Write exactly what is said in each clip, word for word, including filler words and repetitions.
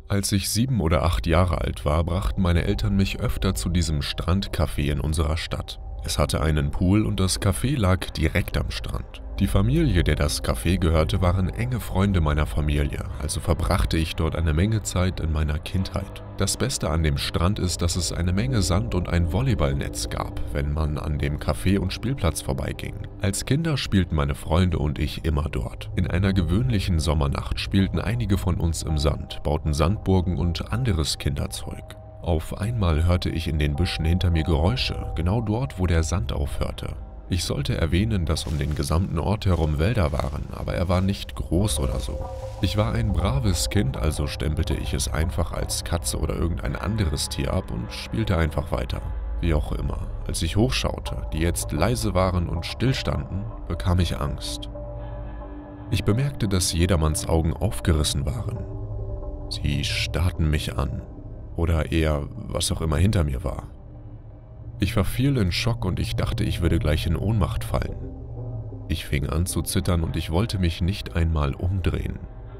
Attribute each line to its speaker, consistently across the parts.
Speaker 1: Als ich sieben oder acht Jahre alt war, brachten meine Eltern mich öfter zu diesem Strandcafé in unserer Stadt. Es hatte einen Pool und das Café lag direkt am Strand. Die Familie, der das Café gehörte, waren enge Freunde meiner Familie, also verbrachte ich dort eine Menge Zeit in meiner Kindheit. Das Beste an dem Strand ist, dass es eine Menge Sand und ein Volleyballnetz gab, wenn man an dem Café und Spielplatz vorbeiging. Als Kinder spielten meine Freunde und ich immer dort. In einer gewöhnlichen Sommernacht spielten einige von uns im Sand, bauten Sandburgen und anderes Kinderzeug. Auf einmal hörte ich in den Büschen hinter mir Geräusche, genau dort, wo der Sand aufhörte. Ich sollte erwähnen, dass um den gesamten Ort herum Wälder waren, aber er war nicht groß oder so. Ich war ein braves Kind, also stempelte ich es einfach als Katze oder irgendein anderes Tier ab und spielte einfach weiter. Wie auch immer, als ich hochschaute, die jetzt leise waren und stillstanden, bekam ich Angst. Ich bemerkte, dass jedermanns Augen aufgerissen waren. Sie starrten mich an, oder eher, was auch immer hinter mir war. Ich verfiel in Schock und ich dachte, ich würde gleich in Ohnmacht fallen. Ich fing an zu zittern und ich wollte mich nicht einmal umdrehen.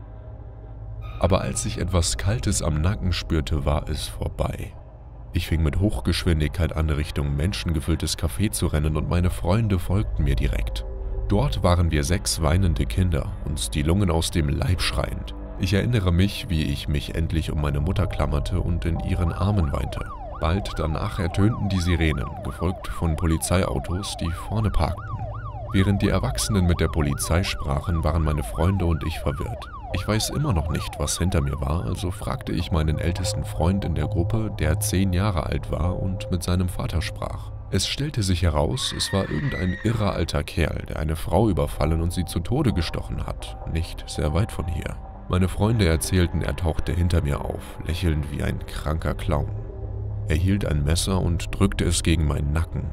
Speaker 1: Aber als ich etwas Kaltes am Nacken spürte, war es vorbei. Ich fing mit Hochgeschwindigkeit an, Richtung menschengefülltes Café zu rennen und meine Freunde folgten mir direkt. Dort waren wir sechs weinende Kinder, uns die Lungen aus dem Leib schreiend. Ich erinnere mich, wie ich mich endlich um meine Mutter klammerte und in ihren Armen weinte. Bald danach ertönten die Sirenen, gefolgt von Polizeiautos, die vorne parkten. Während die Erwachsenen mit der Polizei sprachen, waren meine Freunde und ich verwirrt. Ich weiß immer noch nicht, was hinter mir war, also fragte ich meinen ältesten Freund in der Gruppe, der zehn Jahre alt war und mit seinem Vater sprach. Es stellte sich heraus, es war irgendein irrer alter Kerl, der eine Frau überfallen und sie zu Tode gestochen hat, nicht sehr weit von hier. Meine Freunde erzählten, er tauchte hinter mir auf, lächelnd wie ein kranker Clown. Er hielt ein Messer und drückte es gegen meinen Nacken.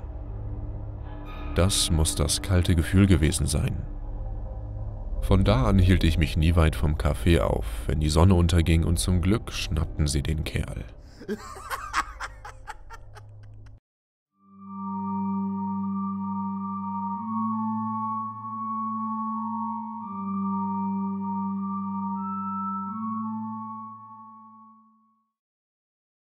Speaker 1: Das muss das kalte Gefühl gewesen sein. Von da an hielt ich mich nie weit vom Café auf, wenn die Sonne unterging und zum Glück schnappten sie den Kerl.